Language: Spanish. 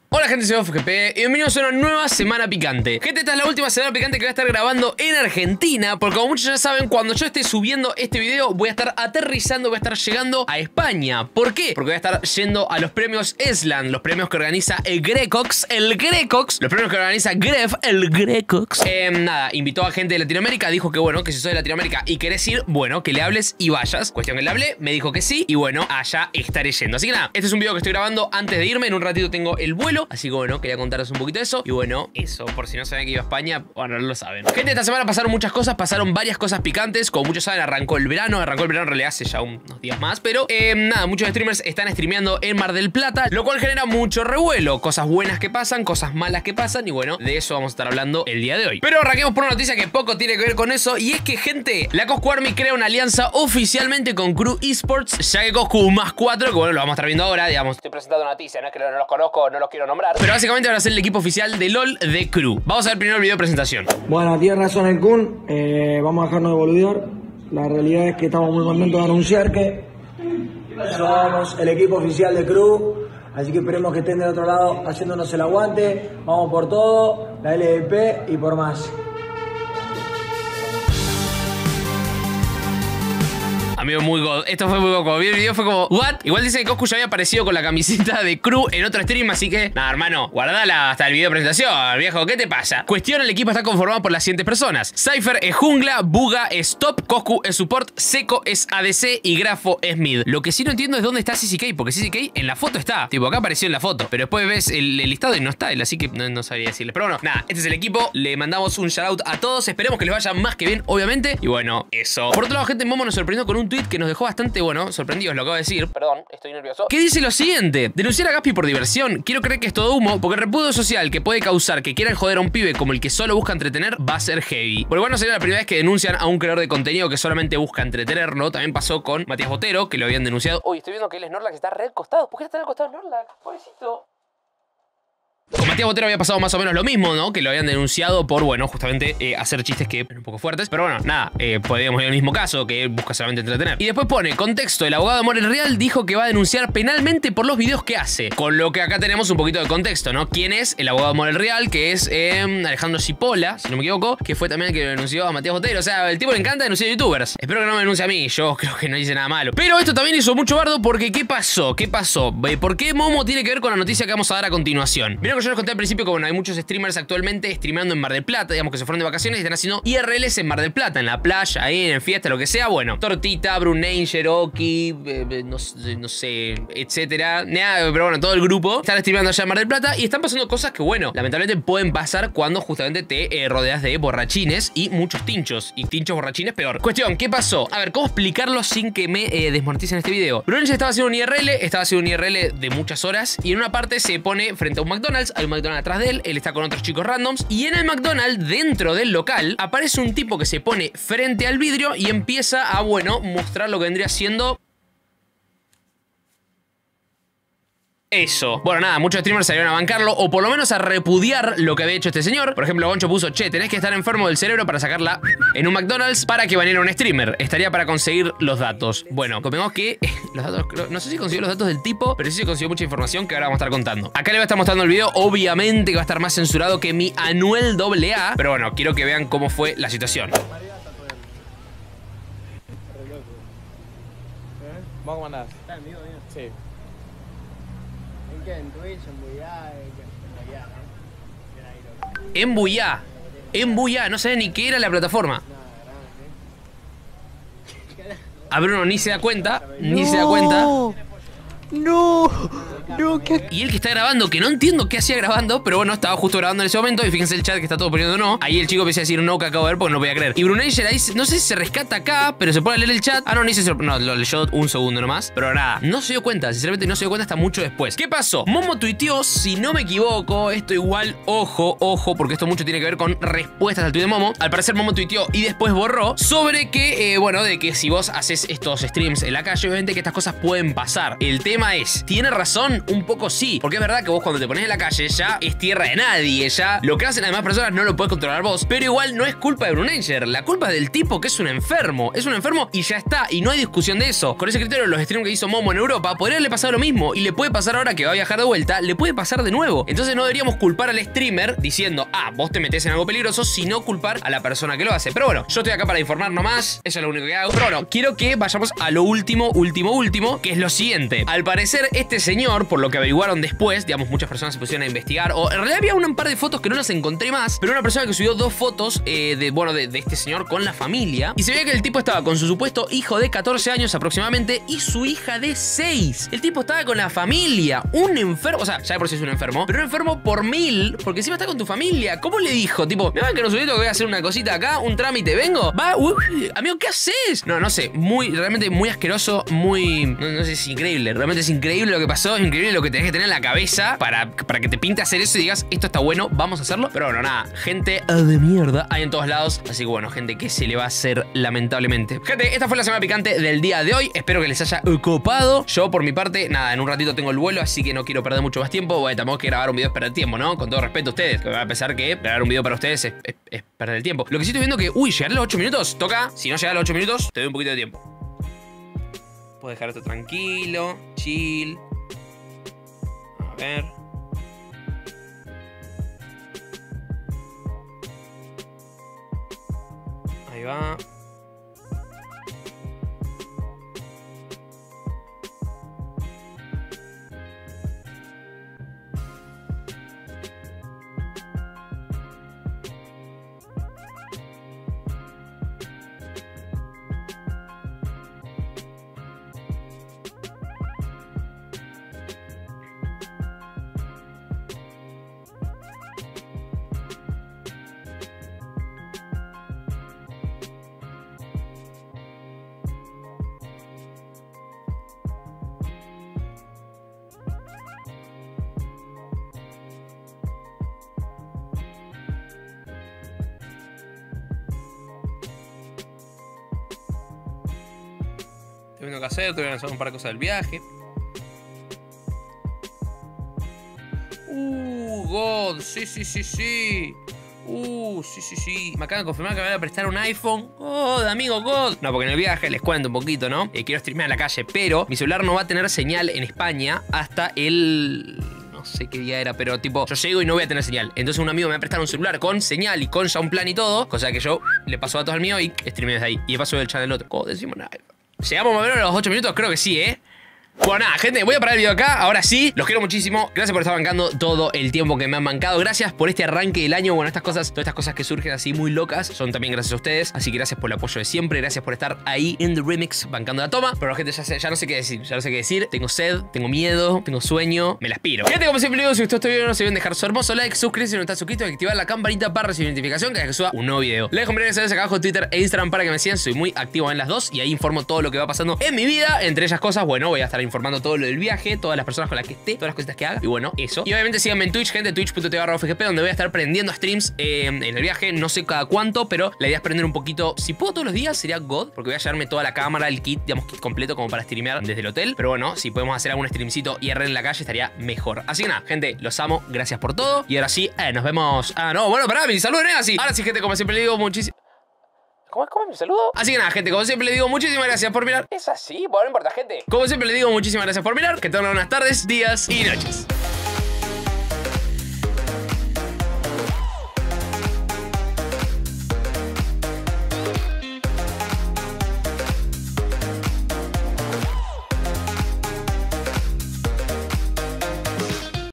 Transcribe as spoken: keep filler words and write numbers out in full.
Hola gente, soy F G P y bienvenidos a una nueva semana picante. Gente, esta es la última semana picante que voy a estar grabando en Argentina, porque como muchos ya saben, cuando yo esté subiendo este video voy a estar aterrizando, voy a estar llegando a España. ¿Por qué? Porque voy a estar yendo a los premios Eslan, los premios que organiza el Grecox, el Grecox, los premios que organiza Gref, el Grecox. Eh, nada, invitó a gente de Latinoamérica, dijo que bueno, que si sos de Latinoamérica y querés ir, bueno, que le hables y vayas. Cuestión que le hablé, me dijo que sí y bueno, allá estaré yendo. Así que nada, este es un video que estoy grabando antes de irme, en un ratito tengo el vuelo. Así que bueno, quería contaros un poquito de eso. Y bueno, eso, por si no sabían que iba a España, bueno, no lo saben. Gente, esta semana pasaron muchas cosas, pasaron varias cosas picantes. Como muchos saben, arrancó el verano. Arrancó el verano en realidad hace ya unos días más. Pero eh, nada, muchos streamers están streameando en Mar del Plata, lo cual genera mucho revuelo. Cosas buenas que pasan, cosas malas que pasan. Y bueno, de eso vamos a estar hablando el día de hoy. Pero arranquemos por una noticia que poco tiene que ver con eso. Y es que, gente, la Coscu Army crea una alianza oficialmente con Crew Esports, ya que Coscu más cuatro, que bueno, lo vamos a estar viendo ahora, digamos. Estoy presentando una noticia, no es que no los conozco, no los quiero nombrar. Pero básicamente van a ser el equipo oficial de LOL de Crew. Vamos a ver primero el video de presentación. Bueno, tiene razón el Kun, eh, vamos a dejarnos de boludear. La realidad es que estamos muy contentos de anunciar que somos el equipo oficial de Crew. Así que esperemos que estén del otro lado haciéndonos el aguante. Vamos por todo, la L V P y por más. Amigo, muy god. Esto fue muy god. Cuando vi el video fue como, ¿what? Igual dice que Coscu ya había aparecido con la camiseta de Crew en otro stream, así que, nada, hermano, guardala hasta el video de presentación, viejo. ¿Qué te pasa? Cuestión, el equipo está conformado por las siguientes personas. Cypher es jungla, Buga es top, Coscu es support, Seco es A D C y Grafo es mid. Lo que sí no entiendo es dónde está C C K, porque C C K en la foto está. Tipo, acá apareció en la foto, pero después ves el, el listado y no está él, así que no, no sabía decirle. Pero bueno, nada, este es el equipo. Le mandamos un shoutout a todos. Esperemos que les vaya más que bien, obviamente. Y bueno, eso. Por otro lado, gente, Momo nos sorprendió con un tweet que nos dejó bastante, bueno, sorprendidos, lo acabo de decir. Perdón, estoy nervioso. Que dice lo siguiente: denunciar a Gaspi por diversión. Quiero creer que es todo humo, porque el repudio social que puede causar que quieran joder a un pibe como el que solo busca entretener va a ser heavy. Por igual no sería la primera vez que denuncian a un creador de contenido que solamente busca entretenerlo. También pasó con Matías Botero, que lo habían denunciado. Uy, estoy viendo que él es Norlac, está re al costado. ¿Por qué está al costado de Norlac? Pobrecito. Con Matías Botero había pasado más o menos lo mismo, ¿no? Que lo habían denunciado por, bueno, justamente eh, hacer chistes que eran un poco fuertes. Pero bueno, nada, eh, podríamos ir al mismo caso, que él busca solamente entretener. Y después pone, contexto, el abogado de Morel Real dijo que va a denunciar penalmente por los videos que hace. Con lo que acá tenemos un poquito de contexto, ¿no? ¿Quién es el abogado de Morel Real? Que es eh, Alejandro Cipolla, si no me equivoco, que fue también el que lo denunció a Matías Botero. O sea, el tipo le encanta denunciar a youtubers. Espero que no me denuncie a mí, yo creo que no hice nada malo. Pero esto también hizo mucho bardo porque ¿qué pasó? ¿Qué pasó? ¿Por qué Momo tiene que ver con la noticia que vamos a dar a continuación? Vieron que yo les conté al principio que bueno, hay muchos streamers actualmente streameando en Mar del Plata, digamos que se fueron de vacaciones y están haciendo I R Ls en Mar del Plata, en la playa, ahí en fiesta, lo que sea. Bueno, Tortita, Brunei, Cherokee, eh, no, no sé, etcétera. Nada, pero bueno, todo el grupo están streameando allá en Mar del Plata y están pasando cosas que, bueno, lamentablemente pueden pasar cuando justamente te eh, rodeas de borrachines y muchos tinchos. Y tinchos borrachines peor. Cuestión, ¿qué pasó? A ver, ¿cómo explicarlo sin que me eh, desmoneticen este video? Brunei estaba haciendo un I R L, estaba haciendo un I R L de muchas horas y en una parte se pone frente a un McDonald's, hay un McDonald's atrás de él, él está con otros chicos randoms y en el McDonald's, dentro del local, aparece un tipo que se pone frente al vidrio y empieza a, bueno, mostrar lo que vendría siendo eso. Bueno, nada, muchos streamers salieron a bancarlo o por lo menos a repudiar lo que había hecho este señor. Por ejemplo, Goncho puso, che, tenés que estar enfermo del cerebro para sacarla en un McDonald's para que viniera un streamer. Estaría para conseguir los datos. Bueno, convengamos que los datos, no sé si consiguió los datos del tipo, pero sí se consiguió mucha información que ahora vamos a estar contando. Acá le voy a estar mostrando el video, obviamente que va a estar más censurado que mi Anuel doble A, pero bueno, quiero que vean cómo fue la situación. ¿Cómo andás? ¿Está en vivo, bien? Sí. ¿En qué? ¿En Twitch? ¿En Buyá? ¿En Buyá, no? En Buyá. En Buyá. No sabía ni qué era la plataforma. A Bruno ni se da cuenta. Ni se da cuenta. No, no, ¿qué? Y él que está grabando, que no entiendo qué hacía grabando, pero bueno, estaba justo grabando en ese momento. Y fíjense el chat que está todo poniendo no. Ahí el chico empieza a decir no, que acabo de ver porque no podía creer. Y Brunager ahí, no sé si se rescata acá, pero se pone a leer el chat. Ah, no, ni se... No, lo leyó un segundo nomás. Pero nada, no se dio cuenta, sinceramente no se dio cuenta hasta mucho después. ¿Qué pasó? Momo tuiteó, si no me equivoco, esto igual, ojo, ojo, porque esto mucho tiene que ver con respuestas al tuit de Momo. Al parecer Momo tuiteó y después borró sobre que, eh, bueno, de que si vos haces estos streams en la calle, obviamente que estas cosas pueden pasar. El tema es, ¿tiene razón? también un poco sí. Porque es verdad que vos cuando te pones en la calle ya es tierra de nadie. Ya lo que hacen las demás personas no lo puedes controlar vos. Pero igual no es culpa de Brunager. La culpa es del tipo que es un enfermo. Es un enfermo y ya está. Y no hay discusión de eso. Con ese criterio, los streams que hizo Momo en Europa, podría haberle pasado lo mismo. Y le puede pasar ahora que va a viajar de vuelta. Le puede pasar de nuevo. Entonces no deberíamos culpar al streamer diciendo, ah, vos te metés en algo peligroso, sino culpar a la persona que lo hace. Pero bueno, yo estoy acá para informar nomás. Eso es lo único que hago. Pero bueno, quiero que vayamos a lo último, último, último, que es lo siguiente. Al parecer, este señor, por lo que averiguaron después, digamos, muchas personas se pusieron a investigar, o en realidad había un par de fotos que no las encontré más, pero una persona que subió dos fotos eh, de, bueno, de, de este señor con la familia, y se veía que el tipo estaba con su supuesto hijo de catorce años aproximadamente y su hija de seis. El tipo estaba con la familia, un enfermo, o sea, ya de por sí es un enfermo, pero un enfermo por mil, porque encima está con tu familia. ¿Cómo le dijo? Tipo, me van que no subí, que voy a hacer una cosita acá, un trámite, vengo, va, uy, amigo, ¿qué haces? No, no sé, muy, realmente muy asqueroso, muy, no, no sé, es increíble, realmente es increíble lo que pasó, es increíble lo que tenés que tener en la cabeza para, para que te pinte hacer eso y digas, esto está bueno, vamos a hacerlo. Pero bueno, nada, gente de mierda hay en todos lados, así que bueno, gente, ¿qué se le va a hacer lamentablemente? Gente, esta fue la semana picante del día de hoy, espero que les haya copado. Yo por mi parte, nada, en un ratito tengo el vuelo, así que no quiero perder mucho más tiempo. Bueno, tampoco que grabar un video es perder tiempo, ¿no? Con todo respeto a ustedes, que va a pensar que grabar un video para ustedes es, es, es perder el tiempo. Lo que sí estoy viendo que, uy, llegar a los ocho minutos, toca, si no llega a los ocho minutos, te doy un poquito de tiempo. Puedo dejar esto tranquilo, chill. A ver. Ahí va. Estoy viendo qué hacer, estoy viendo hacer un par de cosas del viaje. Uh, God, sí, sí, sí, sí. Uh, sí, sí, sí. Me acaban de confirmar que me van a prestar un iPhone. God, amigo, God. No, porque en el viaje les cuento un poquito, ¿no? Eh, quiero streamear en la calle, pero mi celular no va a tener señal en España hasta el... no sé qué día era, pero tipo, yo llego y no voy a tener señal. Entonces un amigo me va a prestar un celular con señal y con ya un plan y todo, cosa que yo le paso datos al mío y streameo desde ahí. Y de paso del chat del otro. God, decimos nada. ¿Llegamos más o menos a los ocho minutos? Creo que sí, ¿eh? Bueno, nada, gente, voy a parar el video acá. Ahora sí, los quiero muchísimo. Gracias por estar bancando todo el tiempo que me han bancado. Gracias por este arranque del año. Bueno, estas cosas, todas estas cosas que surgen así muy locas, son también gracias a ustedes. Así que gracias por el apoyo de siempre. Gracias por estar ahí en The Remix bancando la toma. Pero gente, ya, sé, ya no sé qué decir. Ya no sé qué decir. Tengo sed, tengo miedo, tengo sueño. Me la aspiro. Gente, como siempre digo, si gustó este video, no se olviden dejar su hermoso like, suscribirse si no están suscritos y activar la campanita para recibir notificación cada vez que suba un nuevo video. Les dejo mis redes sociales acá abajo, Twitter e Instagram, para que me sigan. Soy muy activo en las dos y ahí informo todo lo que va pasando en mi vida. Entre ellas cosas, bueno, voy a estar informando todo lo del viaje, todas las personas con las que esté, todas las cositas que haga. Y bueno, eso. Y obviamente síganme en Twitch, gente, twitch punto t v barra f g p, donde voy a estar prendiendo streams eh, en el viaje. No sé cada cuánto, pero la idea es prender un poquito. Si puedo todos los días, sería God, porque voy a llevarme toda la cámara, el kit, digamos, kit completo como para streamear desde el hotel. Pero bueno, si podemos hacer algún streamcito I R en la calle, estaría mejor. Así que nada, gente, los amo. Gracias por todo. Y ahora sí, eh, nos vemos. Ah, no, bueno, pará, mi saludo no es así. Ahora sí, gente, como siempre le digo, muchísimo. ¿Cómo es? ¿Cómo es mi saludo? Así que nada, gente, como siempre le digo, muchísimas gracias por mirar. Es así, bueno, no importa, gente. Como siempre le digo, muchísimas gracias por mirar. Que tengan unas tardes, días y noches.